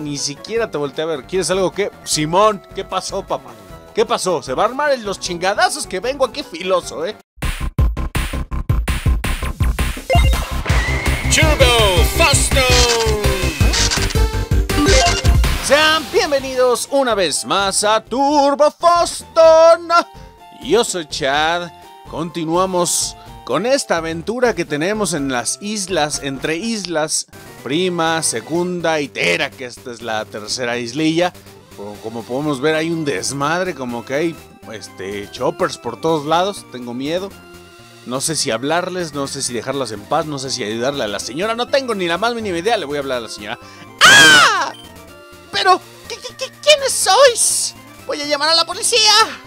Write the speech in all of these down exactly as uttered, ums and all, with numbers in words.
Ni siquiera te volteé a ver. ¿Quieres algo que? Simón, ¿qué pasó, papá? ¿Qué pasó? Se va a armar en los chingadazos que vengo aquí filoso, ¿eh? Turbo Fasto. Sean bienvenidos una vez más a Turbo Foston. Yo soy Chad. Continuamos con esta aventura que tenemos en las islas, entre islas Prima, Segunda y Tera, que esta es la tercera islilla. Como podemos ver, hay un desmadre, como que hay este, choppers por todos lados. Tengo miedo. No sé si hablarles, no sé si dejarlas en paz, no sé si ayudarle a la señora. No tengo ni la más mínima idea, le voy a hablar a la señora. ¡Ah! Pero, ¿qué, qué, qué, ¿quiénes sois? Voy a llamar a la policía.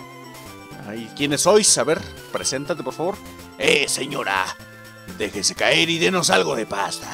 Ay, ¿quiénes sois? A ver, preséntate, por favor. Eh, señora, déjese caer y denos algo de pasta.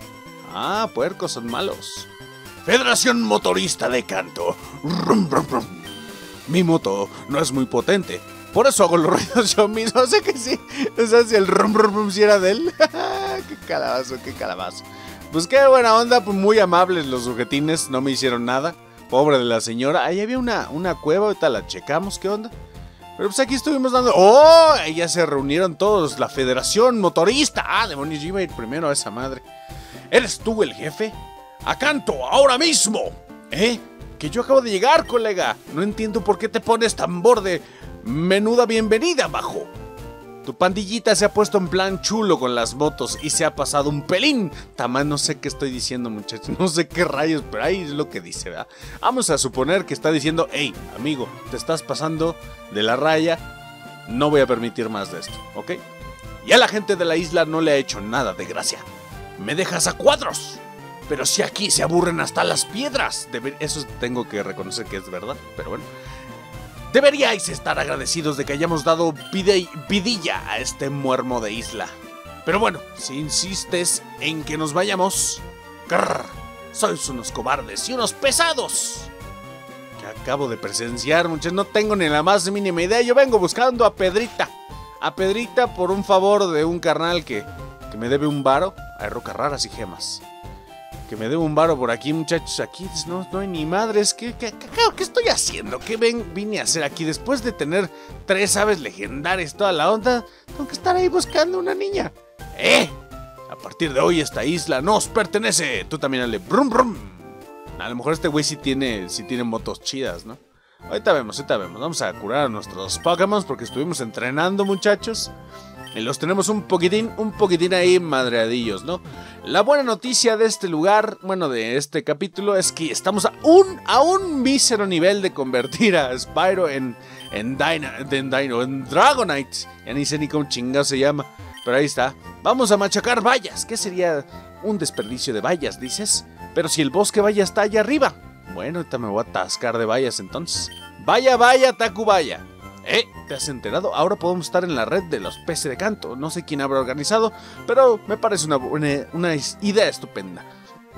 Ah, puercos son malos. Federación Motorista de Kanto. Rum, rum, rum. Mi moto no es muy potente, por eso hago los ruidos yo mismo. O sea que sí, o sea, si el rum rum rum si era de él. Qué calabazo, qué calabazo. Pues qué buena onda, pues muy amables los sujetines, no me hicieron nada. Pobre de la señora. Ahí había una, una cueva, ahorita la checamos, ¿qué onda? Pero pues aquí estuvimos dando... ¡Oh! Ya se reunieron todos, la Federación Motorista. Ah, demonios, yo iba a ir primero a esa madre. ¿Eres tú el jefe? ¡A Kanto, ahora mismo! ¿Eh? Que yo acabo de llegar, colega. No entiendo por qué te pones tan borde. Menuda bienvenida, bajo. Tu pandillita se ha puesto en plan chulo con las motos y se ha pasado un pelín. Tamás no sé qué estoy diciendo, muchachos. No sé qué rayos, pero ahí es lo que dice, ¿verdad? Vamos a suponer que está diciendo: hey, amigo, te estás pasando de la raya. No voy a permitir más de esto, ¿ok? Y a la gente de la isla no le ha hecho nada de gracia. Me dejas a cuadros. Pero si aquí se aburren hasta las piedras. Debe... Eso tengo que reconocer que es verdad, pero bueno. Deberíais estar agradecidos de que hayamos dado vide... vidilla a este muermo de isla. Pero bueno, si insistes en que nos vayamos... Grrr, sois unos cobardes y unos pesados. Que acabo de presenciar, muchachos. No tengo ni la más mínima idea. Yo vengo buscando a Pedrita. A Pedrita por un favor de un carnal que, que me debe un varo. Hay rocas raras y gemas. Que me debo un varo por aquí, muchachos. Aquí no, no hay ni madres. ¿Qué, qué, qué, qué estoy haciendo? ¿Qué ven, vine a hacer aquí? Después de tener tres aves legendarias, toda la onda, tengo que estar ahí buscando una niña. ¡Eh! A partir de hoy esta isla nos pertenece. Tú también dale brum brum. A lo mejor este güey sí tiene, sí tiene motos chidas, ¿no? Ahorita vemos, ahorita vemos. Vamos a curar a nuestros Pokémon porque estuvimos entrenando, muchachos. Y los tenemos un poquitín, un poquitín ahí madreadillos, ¿no? La buena noticia de este lugar, bueno, de este capítulo, es que estamos a un, a un mísero nivel de convertir a Spyro en, en, Dino, en, Dino, en Dragonite. Ya ni sé ni cómo chingado se llama, pero ahí está. Vamos a machacar vallas. ¿Qué sería un desperdicio de vallas, dices? Pero si el bosque vaya está allá arriba. Bueno, ahorita me voy a atascar de vallas entonces. Vaya, vaya, Tacubaya. ¿Eh? ¿Te has enterado? Ahora podemos estar en la red de los peces de Kanto. No sé quién habrá organizado, pero me parece una, una, una idea estupenda.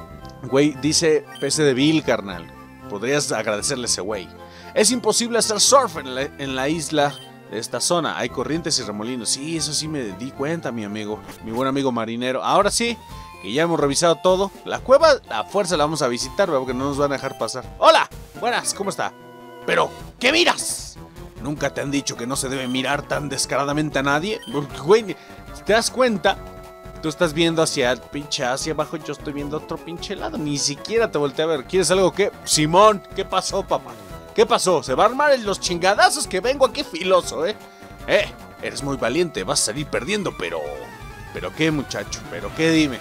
Güey, dice P C de Bill, carnal. Podrías agradecerle a ese güey. Es imposible hacer surf en la, en la isla de esta zona. Hay corrientes y remolinos. Sí, eso sí me di cuenta, mi amigo. Mi buen amigo marinero. Ahora sí, que ya hemos revisado todo. La cueva, a fuerza la vamos a visitar, porque no nos van a dejar pasar. ¡Hola! Buenas, ¿cómo está? Pero, ¿qué miras? ¿Nunca te han dicho que no se debe mirar tan descaradamente a nadie? Güey, ¿te das cuenta? Tú estás viendo hacia el pinche hacia abajo, yo estoy viendo otro pinche lado. Ni siquiera te volteé a ver. ¿Quieres algo que? Simón, ¿qué pasó, papá? ¿Qué pasó? Se va a armar en los chingadazos que vengo aquí filoso, ¿eh? Eh, eres muy valiente, vas a salir perdiendo, pero... ¿Pero qué, muchacho? ¿Pero qué? Dime.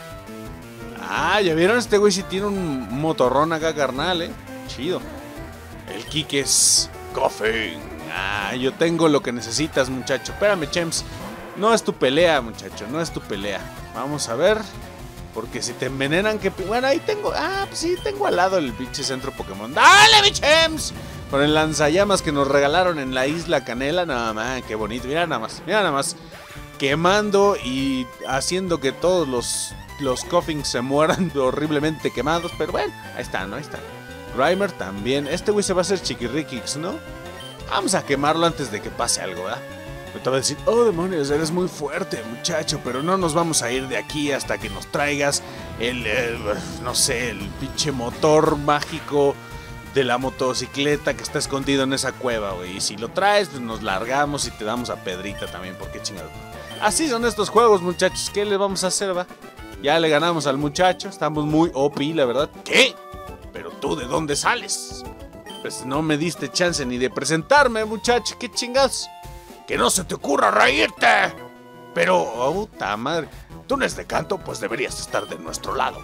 Ah, ¿ya vieron? Este güey sí tiene un motorrón acá, carnal, ¿eh? Chido. El Kike es... Coffee. Ah, yo tengo lo que necesitas, muchacho. Espérame, Chems. No es tu pelea, muchacho. No es tu pelea. Vamos a ver. Porque si te envenenan, que... Bueno, ahí tengo... Ah, pues sí, tengo al lado el pinche centro Pokémon. ¡Dale, mi Chems! Con el lanzallamas que nos regalaron en la isla Canela. Nada más, qué bonito. Mira nada más. Mira nada más. Quemando y haciendo que todos los, los Coffins se mueran horriblemente quemados. Pero bueno, ahí está, ¿no? Ahí está. Grimer también. Este güey se va a hacer chiquirriquix, ¿no? Vamos a quemarlo antes de que pase algo, ¿verdad? te va a decir, oh demonios, eres muy fuerte muchacho, pero no nos vamos a ir de aquí hasta que nos traigas el, el no sé, el pinche motor mágico de la motocicleta que está escondido en esa cueva, güey. Y si lo traes, pues nos largamos y te damos a Pedrita también, porque chingado. Así son estos juegos, muchachos, ¿qué le vamos a hacer, va? Ya le ganamos al muchacho, estamos muy O P, la verdad. ¿Qué? ¿Pero tú de dónde sales? Pues no me diste chance ni de presentarme, muchacho, ¿qué chingados? ¡Que no se te ocurra reírte! Pero, oh, puta madre, tú no eres de Kanto, pues deberías estar de nuestro lado.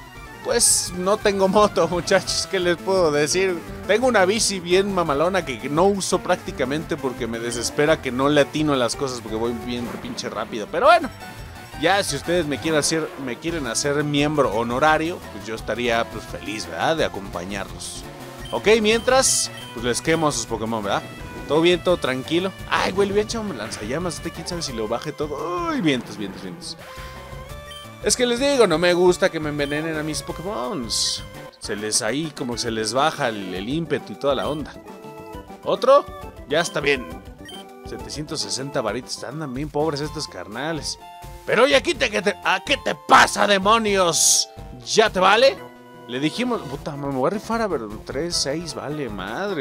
Pues no tengo moto, muchachos, ¿qué les puedo decir? Tengo una bici bien mamalona que no uso prácticamente porque me desespera que no le atino a las cosas porque voy bien pinche rápido. Pero bueno, ya si ustedes me quieren hacer, me quieren hacer miembro honorario, pues yo estaría pues feliz, ¿verdad? De acompañarlos. Ok, mientras, pues les quemo a sus Pokémon, ¿verdad? Todo bien, todo tranquilo. Ay, güey, le voy a echar un lanzallamas. Este quién sabe si lo baje todo. Uy, vientos, vientos, vientos. Es que les digo, no me gusta que me envenenen a mis Pokémon. Se les ahí como que se les baja el, el ímpetu y toda la onda. ¿Otro? Ya está bien. setecientos sesenta varitos. Andan bien pobres estos carnales. Pero oye, aquí te, te, ¿a qué te pasa, demonios? ¿Ya te vale? Le dijimos, puta, me voy a rifar a ver, tres, seis, vale, madre.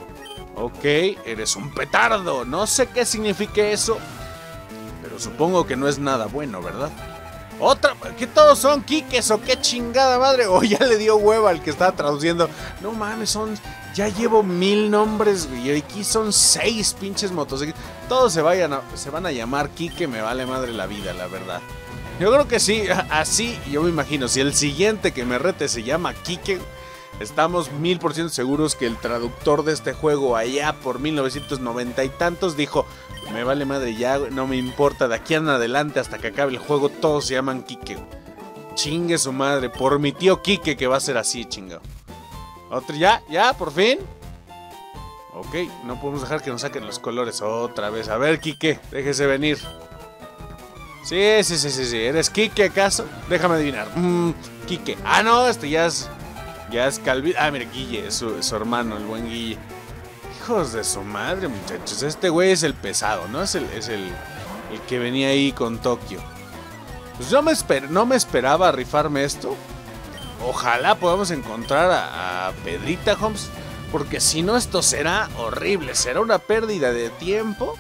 Ok, eres un petardo. No sé qué signifique eso, pero supongo que no es nada bueno, ¿verdad? Otra, ¿qué todos son Kikes o qué chingada madre? O ya le dio hueva al que estaba traduciendo. No mames, son, ya llevo mil nombres, güey, y aquí son seis pinches motocicletas. Todos se, vayan a, se van a llamar Kike, me vale madre la vida, la verdad. Yo creo que sí, así yo me imagino. Si el siguiente que me rete se llama Kike, estamos mil por ciento seguros que el traductor de este juego allá por mil novecientos noventa y tantos dijo, me vale madre ya, no me importa, de aquí en adelante hasta que acabe el juego todos se llaman Kike. Chingue su madre, por mi tío Kike que va a ser así, chingado. Otro, ya, ya, por fin. Ok, no podemos dejar que nos saquen los colores otra vez. A ver, Kike, déjese venir. Sí, sí, sí, sí, sí. ¿Eres Kike acaso? Déjame adivinar. Mm, Kike. Ah, no, este ya es... Ya es Calvi... Ah, mira, Guille, es su, es su hermano, el buen Guille. Hijos de su madre, muchachos. Este güey es el pesado, ¿no? Es el, es el, el que venía ahí con Tokio. Pues yo me esper, no me esperaba rifarme esto. Ojalá podamos encontrar a, a Pedrita Holmes, porque si no esto será horrible. Será una pérdida de tiempo.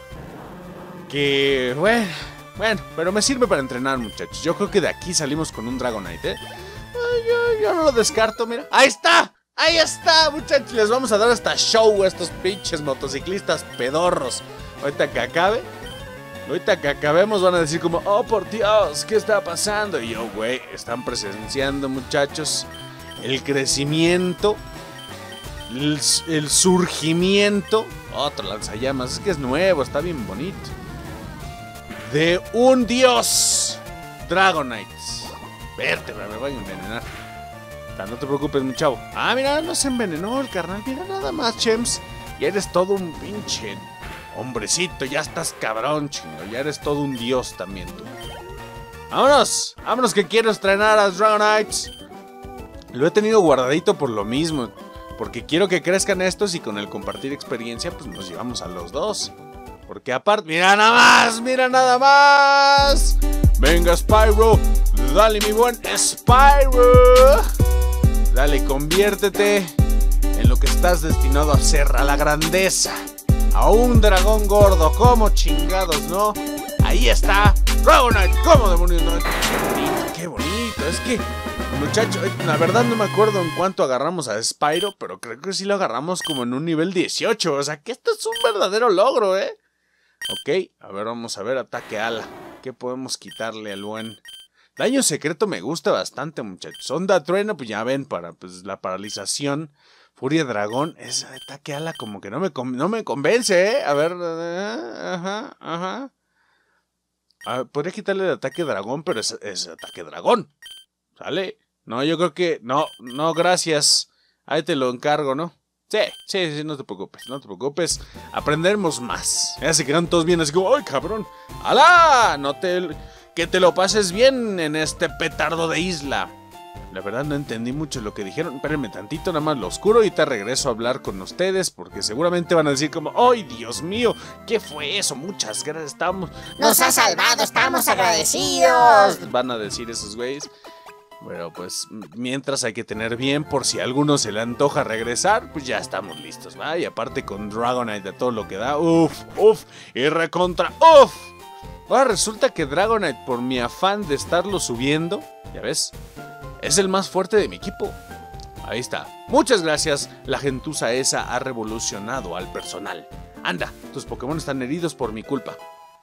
Que, bueno, bueno, pero me sirve para entrenar, muchachos. Yo creo que de aquí salimos con un Dragonite, ¿eh? Yo, yo no lo descarto, mira. ¡Ahí está! ¡Ahí está, muchachos! Les vamos a dar hasta show a estos pinches motociclistas pedorros. Ahorita que acabe, ahorita que acabemos van a decir como, oh, por Dios, ¿qué está pasando? Y yo, güey, están presenciando, muchachos, el crecimiento, el, el surgimiento. Otro lanzallamas, es que es nuevo, está bien bonito. De un dios Dragonite. Vértebra, me voy a envenenar. No te preocupes, mi chavo. Ah, mira, no se envenenó el carnal. Mira, nada más, Chems. Ya eres todo un pinche hombrecito. Ya estás cabrón, chingo. Ya eres todo un dios también, tú. Vámonos. Vámonos que quiero estrenar a Dragonites. Lo he tenido guardadito por lo mismo. Porque quiero que crezcan estos y con el compartir experiencia, pues nos llevamos a los dos. Porque aparte... ¡Mira nada más! ¡Mira nada más! ¡Venga, Spyro! ¡Dale, mi buen Spyro! Dale, conviértete en lo que estás destinado a ser, a la grandeza. A un dragón gordo, como chingados, ¿no? Ahí está, Dragonite, ¿cómo demonios? No? Qué bonito, qué bonito. Es que, muchacho, la verdad no me acuerdo en cuánto agarramos a Spyro, pero creo que sí lo agarramos como en un nivel dieciocho. O sea, que esto es un verdadero logro, ¿eh? Ok, a ver, vamos a ver, ataque ala. ¿Qué podemos quitarle al buen? Daño secreto me gusta bastante, muchachos. Onda trueno, pues ya ven, para pues, la paralización. Furia dragón, ese ataque ala como que no me, no me convence, ¿eh? A ver, uh, ajá, ajá. Ah, podría quitarle el ataque dragón, pero es, es ataque dragón. ¿Sale? No, yo creo que... No, no, gracias. Ahí te lo encargo, ¿no? Sí, sí, sí, no te preocupes, no te preocupes. Aprenderemos más. Ya se quedan todos bien así como, ¡ay, cabrón! ¡Alá! No te... Que te lo pases bien en este petardo de isla. La verdad no entendí mucho lo que dijeron. Espérenme tantito, nada más lo oscuro y te regreso a hablar con ustedes. Porque seguramente van a decir como, ¡ay, Dios mío! ¿Qué fue eso? Muchas gracias, estamos... ¡Nos ha salvado! ¡Estamos agradecidos! Van a decir esos güeyes. Pero pues mientras hay que tener bien por si a alguno se le antoja regresar, pues ya estamos listos, ¿va? Y aparte con Dragonite de todo lo que da, uff, uff, y recontra, uff. Ahora resulta que Dragonite, por mi afán de estarlo subiendo, ya ves, es el más fuerte de mi equipo. Ahí está. Muchas gracias, la gentuza esa ha revolucionado al personal. Anda, tus Pokémon están heridos por mi culpa.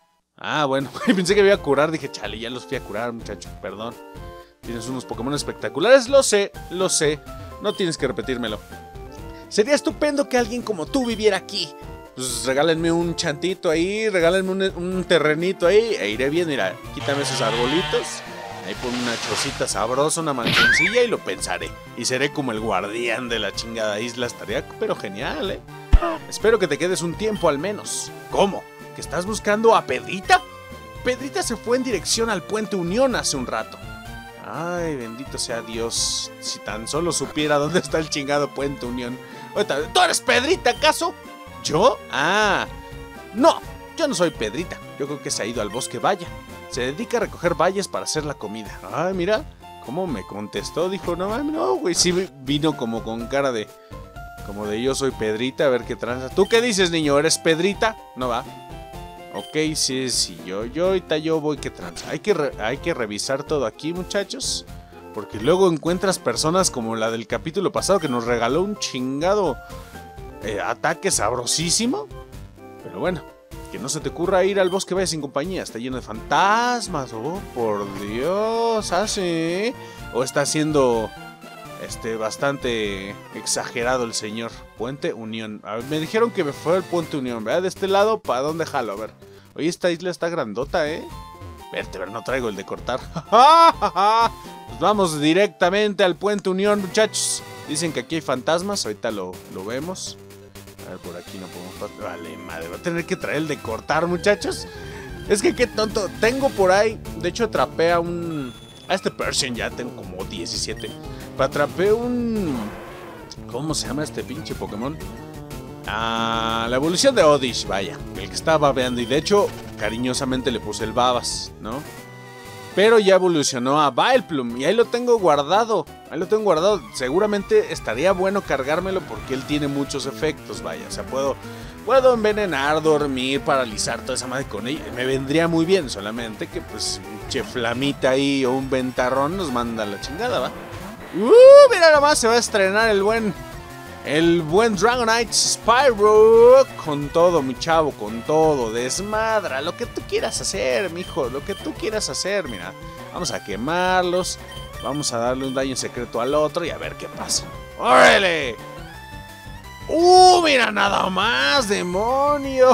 Ah, bueno, pensé que me iba a curar, dije, chale, ya los fui a curar, muchacho, perdón. Tienes unos Pokémon espectaculares, lo sé, lo sé. No tienes que repetírmelo. Sería estupendo que alguien como tú viviera aquí. Pues regálenme un chantito ahí, regálenme un, un terrenito ahí, e iré bien, mira, quítame esos arbolitos. Ahí pon una chocita sabrosa, una manchoncilla y lo pensaré. Y seré como el guardián de la chingada isla, estaría pero genial, ¿eh? Espero que te quedes un tiempo al menos. ¿Cómo? ¿Que estás buscando a Pedrita? Pedrita se fue en dirección al Puente Unión hace un rato. Ay, bendito sea Dios. Si tan solo supiera dónde está el chingado Puente Unión. ¿Tú eres Pedrita, acaso? ¿Yo? Ah, no, yo no soy Pedrita. Yo creo que se ha ido al bosque Vaya. Se dedica a recoger bayas para hacer la comida. Ay, mira, cómo me contestó. Dijo, no, no, güey, sí vino como con cara de... Como de yo soy Pedrita, a ver qué tranza. ¿Tú qué dices, niño? ¿Eres Pedrita? No va. Ok, sí, sí, yo, yo ahorita yo voy que tranza. Hay que, re, hay que revisar todo aquí, muchachos. Porque luego encuentras personas como la del capítulo pasado que nos regaló un chingado eh, ataque sabrosísimo. Pero bueno, que no se te ocurra ir al bosque Vaya sin compañía. Está lleno de fantasmas. Oh, por Dios, ¿así? O está siendo este, bastante exagerado el señor. Puente Unión. A ver, me dijeron que me fue el Puente Unión, ¿verdad? De este lado, ¿para dónde jalo? A ver. Oye, esta isla está grandota, ¿eh? Verte, a ver, no traigo el de cortar. Pues vamos directamente al Puente Unión, muchachos. Dicen que aquí hay fantasmas, ahorita lo, lo vemos. A ver, por aquí no podemos pasar. Vale, madre, va a tener que traer el de cortar, muchachos. Es que qué tonto. Tengo por ahí, de hecho atrapé a un... A este Persian ya tengo como diecisiete. Atrapé un... ¿Cómo se llama este pinche Pokémon? Ah, la evolución de Oddish, vaya. El que estaba babeando. Y de hecho, cariñosamente le puse el Babas, ¿no? Pero ya evolucionó a Vileplume. Y ahí lo tengo guardado. Ahí lo tengo guardado. Seguramente estaría bueno cargármelo porque él tiene muchos efectos, vaya. O sea, puedo, puedo envenenar, dormir, paralizar, toda esa madre con ella. Me vendría muy bien. Solamente que pues un cheflamita ahí o un ventarrón nos manda a la chingada, ¿va? Uh, mira nomás, se va a estrenar el buen... El buen Dragonite Spyro. Con todo, mi chavo, con todo. Desmadra, lo que tú quieras hacer, mijo. Lo que tú quieras hacer, mira. Vamos a quemarlos. Vamos a darle un daño secreto al otro y a ver qué pasa. ¡Órale! ¡Uh! Mira nada más, demonios.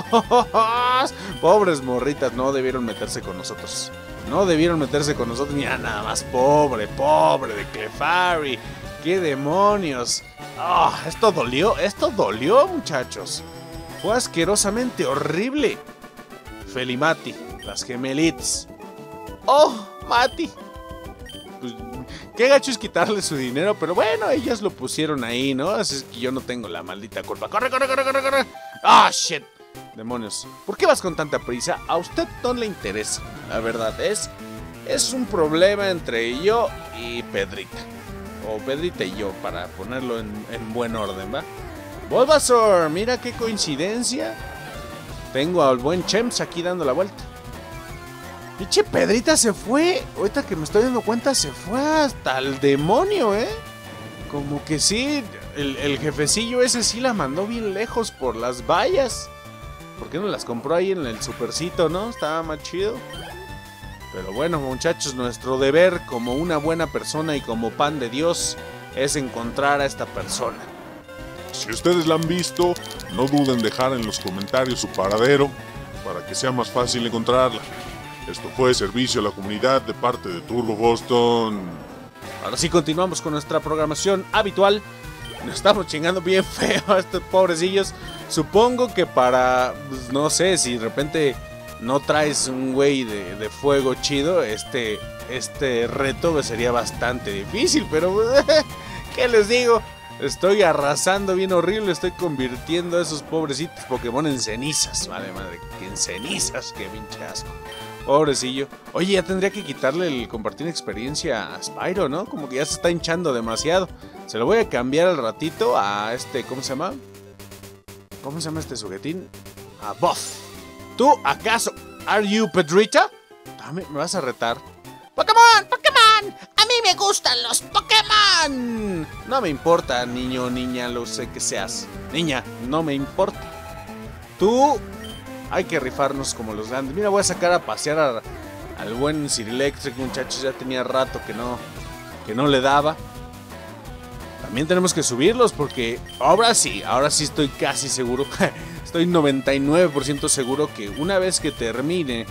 Pobres morritas, no debieron meterse con nosotros. No debieron meterse con nosotros. Mira nada más, pobre, pobre de Clefairy. ¡Qué demonios! Oh, esto dolió, esto dolió, muchachos. Fue asquerosamente horrible. Felimati, las gemelitas. ¡Oh, Mati! Pues, qué gacho es quitarle su dinero, pero bueno, ellas lo pusieron ahí, ¿no? Así es que yo no tengo la maldita culpa. ¡Corre, corre, corre, corre, corre! ¡Ah, oh, shit! Demonios, ¿por qué vas con tanta prisa? A usted no le interesa. La verdad es, es un problema entre yo y Pedrita. O Pedrita y yo, para ponerlo en, en buen orden, ¿va? Bulbasaur, mira qué coincidencia. Tengo al buen Chems aquí dando la vuelta. Pinche Pedrita se fue. Ahorita que me estoy dando cuenta, se fue hasta el demonio, ¿eh? Como que sí, el, el jefecillo ese sí la mandó bien lejos por las vallas. ¿Por qué no las compró ahí en el supercito, no? Estaba más chido. Pero bueno, muchachos, nuestro deber como una buena persona y como pan de Dios es encontrar a esta persona. Si ustedes la han visto, no duden en dejar en los comentarios su paradero para que sea más fácil encontrarla. Esto fue servicio a la comunidad de parte de Turbo Boston. Ahora sí continuamos con nuestra programación habitual. Nos estamos chingando bien feo a estos pobrecillos. Supongo que para, pues, no sé, si de repente no traes un güey de, de fuego chido, este, este reto sería bastante difícil, pero ¿qué les digo? Estoy arrasando bien horrible, estoy convirtiendo a esos pobrecitos Pokémon en cenizas, vale madre, que en cenizas, qué pinche asco. Pobrecillo. Oye, ya tendría que quitarle el compartir experiencia a Spyro, ¿no? Como que ya se está hinchando demasiado. Se lo voy a cambiar al ratito a este, ¿cómo se llama? ¿Cómo se llama este sujetín? A Buff. ¿Tú acaso? ¿Are you Pedrita? Dame, ¿me vas a retar? ¡Pokémon! ¡Pokémon! ¡A mí me gustan los Pokémon! No me importa, niño o niña, lo sé que seas. Niña, no me importa. Tú... Hay que rifarnos como los grandes. Mira, voy a sacar a pasear a, al buen Sir Electric, muchachos. Ya tenía rato que no, que no le daba. También tenemos que subirlos porque ahora sí, ahora sí estoy casi seguro. Estoy noventa y nueve por ciento seguro que una vez que termine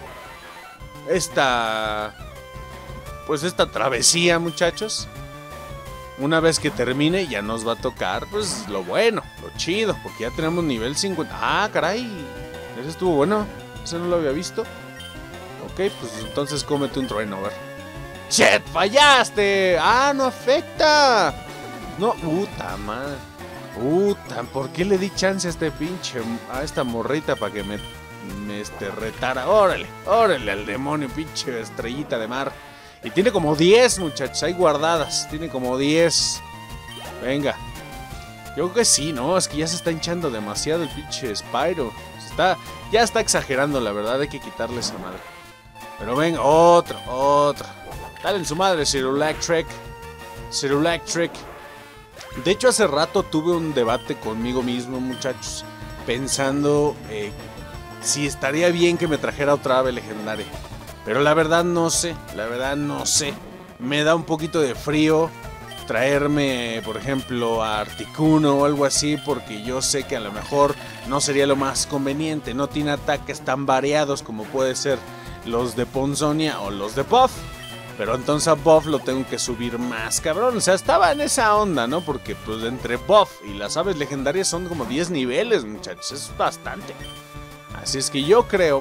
esta... Pues esta travesía, muchachos. Una vez que termine ya nos va a tocar pues lo bueno, lo chido. Porque ya tenemos nivel cincuenta. Ah, caray. Ese estuvo bueno. Ese no lo había visto. Ok, pues entonces cómete un trueno, a ver. ¡Shit! ¡Fallaste! ¡Ah, no afecta! No, puta madre. Puta, ¿por qué le di chance a este pinche... A esta morrita para que me... Me este, retara? Órale, órale al demonio, pinche estrellita de mar. Y tiene como diez, muchachos, ahí guardadas. Tiene como diez. Venga. Yo creo que sí, ¿no? Es que ya se está hinchando demasiado el pinche Spyro. Está, ya está exagerando, la verdad. Hay que quitarle esa madre. Pero venga, otro, otro. Dale en su madre, Sir Electric. Sir Electric. De hecho, hace rato tuve un debate conmigo mismo, muchachos. Pensando eh, si estaría bien que me trajera otra ave legendaria. Pero la verdad no sé, la verdad no sé. Me da un poquito de frío traerme, por ejemplo, a Articuno o algo así, porque yo sé que a lo mejor no sería lo más conveniente. No tiene ataques tan variados como puede ser los de Ponzonia o los de Puff. Pero entonces a Buff lo tengo que subir más cabrón. O sea, estaba en esa onda, ¿no? Porque pues entre Buff y las aves legendarias son como diez niveles, muchachos. Es bastante. Así es que yo creo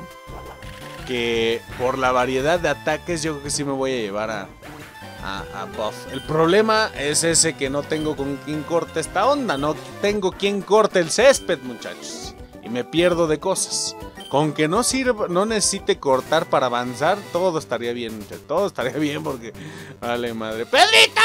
que por la variedad de ataques yo creo que sí me voy a llevar a, a, a Buff. El problema es ese, que no tengo con quien corte esta onda. No tengo quien corte el césped, muchachos. Y me pierdo de cosas. Con que no sirva, no necesite cortar para avanzar, todo estaría bien, muchachos. Todo estaría bien porque... Vale, madre. ¡Pedrita!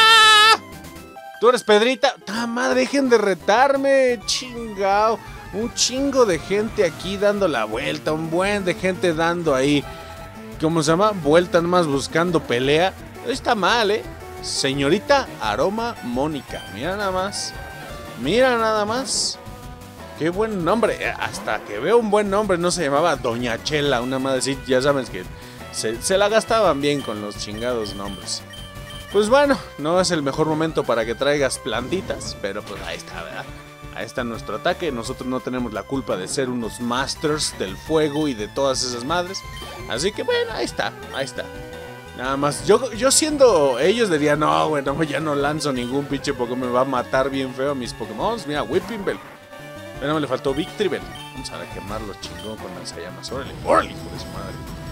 ¿Tú eres Pedrita? ¡Ah, madre! Dejen de retarme. Chingao. Un chingo de gente aquí dando la vuelta. Un buen de gente dando ahí. ¿Cómo se llama? Vuelta nomás buscando pelea. No está mal, ¿eh? Señorita Aroma Mónica. Mira nada más. Mira nada más. Qué buen nombre. Hasta que veo un buen nombre. No se llamaba Doña Chela. Una madre así. Ya sabes que se, se la gastaban bien con los chingados nombres. Pues bueno, no es el mejor momento para que traigas plantitas. Pero pues ahí está, ¿verdad? Ahí está nuestro ataque. Nosotros no tenemos la culpa de ser unos masters del fuego y de todas esas madres. Así que bueno, ahí está. Ahí está. Nada más. Yo, yo siendo ellos dirían, no, bueno, ya no lanzo ningún pinche Pokémon. Me va a matar bien feo a mis Pokémon. Mira, Whipping Bell. Pero me le faltó Victory Bell. Vamos a quemarlo chingón con lanzallamas. Órale, órale, hijo de su madre.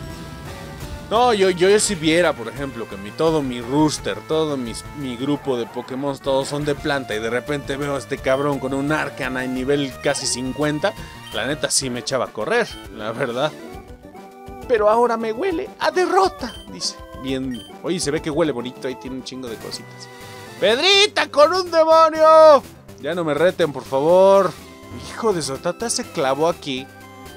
No, yo, yo si viera, por ejemplo, que mi, todo mi rooster, todo mis, mi grupo de Pokémon, todos son de planta, y de repente veo a este cabrón con un Arcanine nivel casi cincuenta, la neta sí me echaba a correr, la verdad. Pero ahora me huele a derrota, dice. Bien, oye, se ve que huele bonito, ahí tiene un chingo de cositas. ¡Pedrita con un demonio! Ya no me reten, por favor. Hijo de Sotata, se clavó aquí.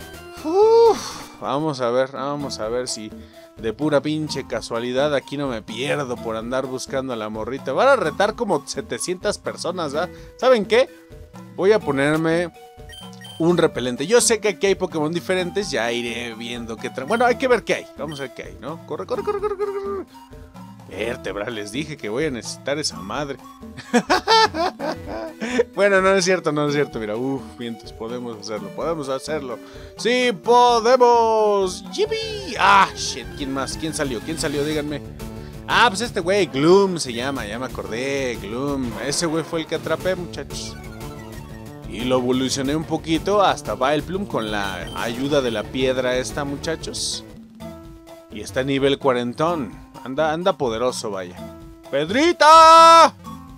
Uf, vamos a ver, vamos a ver si de pura pinche casualidad aquí no me pierdo por andar buscando a la morrita. Van a retar como setecientas personas, ¿verdad? ¿Saben qué? Voy a ponerme un repelente. Yo sé que aquí hay Pokémon diferentes, ya iré viendo qué traen. Bueno, hay que ver qué hay. Vamos a ver qué hay, ¿no? Corre, corre, corre, corre, corre, corre. Vértebra, les dije que voy a necesitar esa madre. Bueno, no es cierto, no es cierto. Mira, uff, mientras podemos hacerlo, podemos hacerlo. ¡Sí, podemos! ¡Yipi! Ah, shit, ¿quién más? ¿Quién salió? ¿Quién salió? Díganme. Ah, pues este güey, Gloom se llama, ya me acordé, Gloom. Ese güey fue el que atrapé, muchachos. Y lo evolucioné un poquito hasta Vileplume con la ayuda de la piedra esta, muchachos. Y está a nivel cuarentón. Anda, anda poderoso, vaya. ¡Pedrita!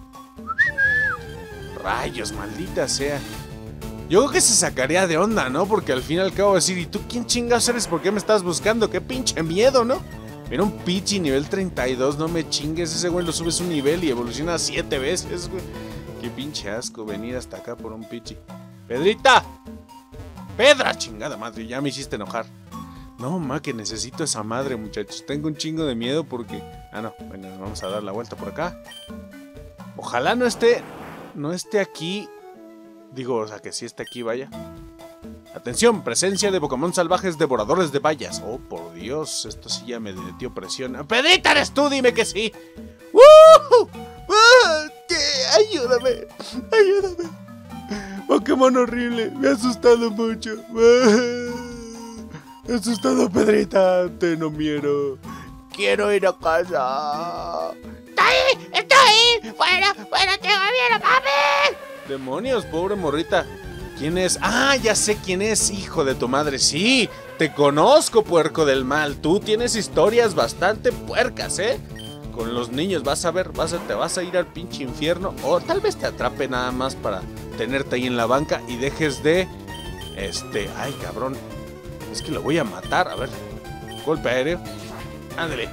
Rayos, maldita sea. Yo creo que se sacaría de onda, ¿no? Porque al fin y al cabo decir, ¿y tú quién chingas eres? ¿Por qué me estás buscando? ¡Qué pinche miedo!, ¿no? Mira un Pichi nivel treinta y dos, no me chingues. Ese güey lo subes un nivel y evoluciona siete veces, güey. Qué pinche asco venir hasta acá por un Pichi. ¡Pedrita! ¡Pedra! Chingada madre, ya me hiciste enojar. No, ma, que necesito esa madre, muchachos. Tengo un chingo de miedo porque... Ah, no, bueno, vamos a dar la vuelta por acá. Ojalá no esté... No esté aquí... Digo, o sea, que sí esté aquí, vaya. Atención, presencia de Pokémon salvajes devoradores de vallas. Oh, por Dios, esto sí ya me metió presión. ¡Pedrita, eres tú! ¡Dime que sí! ¡Uh! ¡Uh! ¡Ayúdame! ¡Ayúdame! Pokémon horrible, me ha asustado mucho. Me ha asustado, Pedrita, te no miro. Quiero ir a casa. ¡Está ahí! ¡Está ahí! ¡Fuera! ¡Fuera! ¡Tengo miedo, papi! Demonios, pobre morrita. ¿Quién es? Ah, ya sé quién es, hijo de tu madre. Sí, te conozco, puerco del mal. Tú tienes historias bastante puercas, ¿eh? Con los niños, vas a ver, vas a, te vas a ir al pinche infierno. O tal vez te atrape nada más para tenerte ahí en la banca y dejes de... Este... Ay, cabrón. Es que lo voy a matar, a ver. Golpe aéreo. Ándale.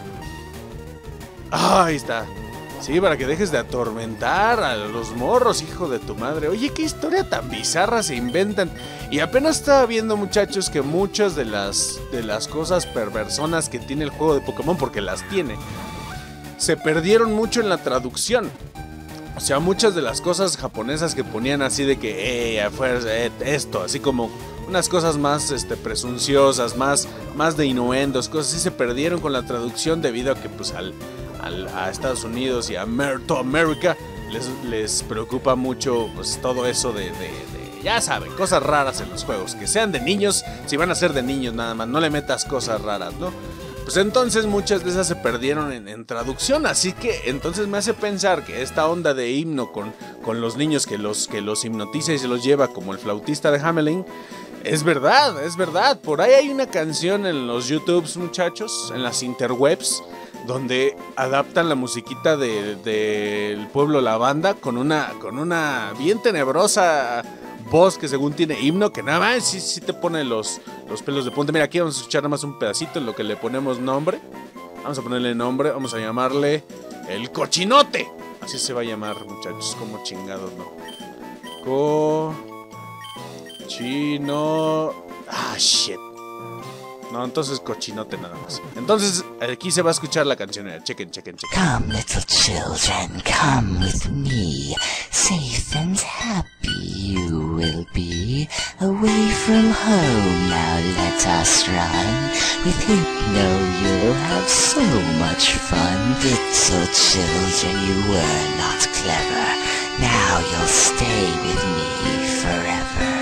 Ah, ahí está. Sí, para que dejes de atormentar a los morros, hijo de tu madre. Oye, qué historia tan bizarra se inventan. Y apenas estaba viendo, muchachos, que muchas de las, de las cosas perversonas que tiene el juego de Pokémon, porque las tiene, se perdieron mucho en la traducción. O sea, muchas de las cosas japonesas que ponían así de que, eh, eh esto, así como unas cosas más este, presunciosas, más, más de innuendos, cosas así se perdieron con la traducción debido a que pues al... Al, a Estados Unidos y a América les, les preocupa mucho pues todo eso de, de, de, ya saben, cosas raras en los juegos, que sean de niños, si van a ser de niños nada más, no le metas cosas raras, ¿no? Pues entonces muchas de esas se perdieron en, en traducción, así que entonces me hace pensar que esta onda de himno con, con los niños que los, que los hipnotiza y se los lleva como el flautista de Hamelin, es verdad, es verdad, por ahí hay una canción en los YouTubes, muchachos, en las interwebs, donde adaptan la musiquita del de, de pueblo La Banda con una, con una bien tenebrosa voz que según tiene himno, que nada más sí, sí te pone los, los pelos de punta. Mira, aquí vamos a escuchar nada más un pedacito en lo que le ponemos nombre. Vamos a ponerle nombre, vamos a llamarle el Cochinote. Así se va a llamar, muchachos, como chingados, ¿no? Cochino... Ah, shit. No, entonces Cochinote nada más. Entonces, aquí se va a escuchar la canción. Chequen, chequen, chequen. Come, little children, come with me. Safe and happy you will be. Away from home, now let us run. With Hypno you'll have so much fun. Little children, you were not clever. Now you'll stay with me forever.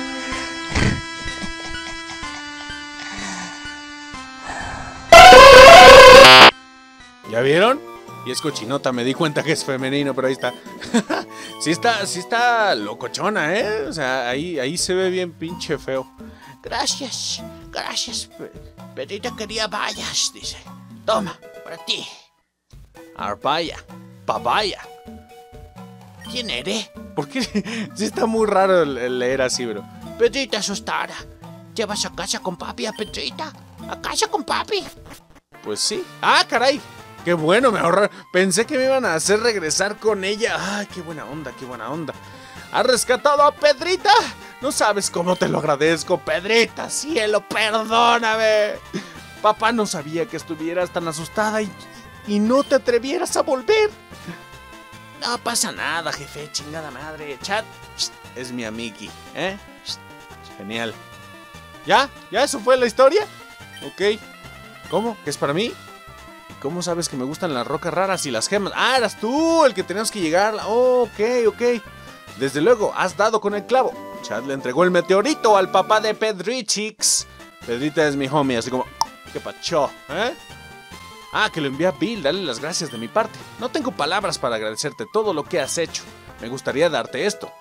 ¿Ya vieron? Y es cochinota, me di cuenta que es femenino, pero ahí está. sí está, sí está locochona, ¿eh? O sea, ahí, ahí se ve bien pinche feo. Gracias, gracias. Pedrita quería bayas, dice. Toma, para ti. Arpaya, papaya. ¿Quién eres? ¿Por qué? Sí está muy raro leer así, bro. Pedrita asustada. ¿Llevas a casa con papi a Pedrita? ¿A casa con papi? Pues sí. ¡Ah, caray! ¡Qué bueno! Me ahorraron. Pensé que me iban a hacer regresar con ella. ¡Ay, qué buena onda, qué buena onda! ¿Has rescatado a Pedrita? No sabes cómo te lo agradezco, Pedrita. Cielo, perdóname. Papá no sabía que estuvieras tan asustada y, y no te atrevieras a volver. No pasa nada, jefe. Chingada madre. Chat es mi amigui, ¿eh? Genial. ¿Ya? ¿Ya eso fue la historia? Ok. ¿Cómo? ¿Que es para mí? ¿Cómo sabes que me gustan las rocas raras y las gemas? Ah, eras tú el que teníamos que llegar. Oh, ok, ok. Desde luego, has dado con el clavo. Chad le entregó el meteorito al papá de Pedrichix. Pedrita es mi homie, así como... ¿Qué pacho? ¿Eh? Ah, que lo envía a Bill, dale las gracias de mi parte. No tengo palabras para agradecerte todo lo que has hecho. Me gustaría darte esto.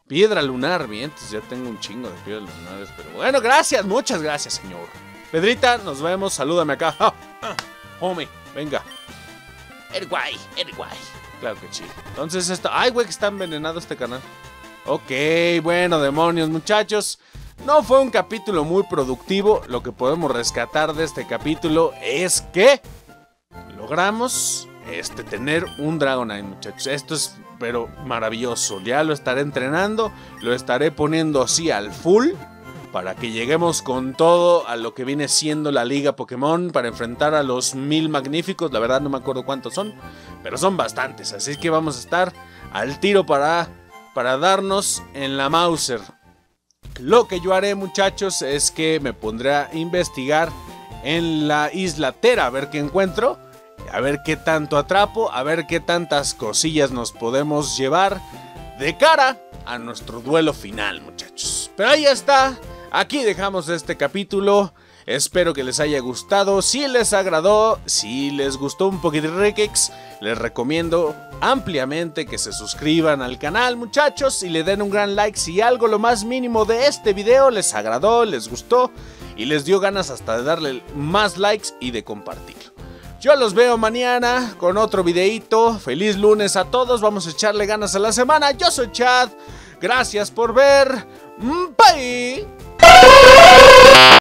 Piedra lunar, bien, entonces ya tengo un chingo de piedras lunares. Pero bueno, gracias, muchas gracias, señor. Pedrita, nos vemos, salúdame acá. Ah, ah, homie, venga. El guay, el guay. Claro que sí. Entonces esto... Ay, güey, que está envenenado este canal. Ok, bueno, demonios, muchachos. No fue un capítulo muy productivo. Lo que podemos rescatar de este capítulo es que logramos este, tener un Dragonite, muchachos. Esto es, pero maravilloso. Ya lo estaré entrenando. Lo estaré poniendo así al full, para que lleguemos con todo a lo que viene siendo la Liga Pokémon, para enfrentar a los mil magníficos. La verdad no me acuerdo cuántos son, pero son bastantes. Así que vamos a estar al tiro para, para darnos en la Mauser. Lo que yo haré, muchachos, es que me pondré a investigar en la Isla Tera, a ver qué encuentro, a ver qué tanto atrapo, a ver qué tantas cosillas nos podemos llevar de cara a nuestro duelo final, muchachos. Pero ahí está. Aquí dejamos este capítulo, espero que les haya gustado. Si les agradó, si les gustó un poquito Rekex, les recomiendo ampliamente que se suscriban al canal, muchachos, y le den un gran like si algo lo más mínimo de este video les agradó, les gustó y les dio ganas hasta de darle más likes y de compartirlo. Yo los veo mañana con otro videito. Feliz lunes a todos, vamos a echarle ganas a la semana. Yo soy Chad, gracias por ver, bye.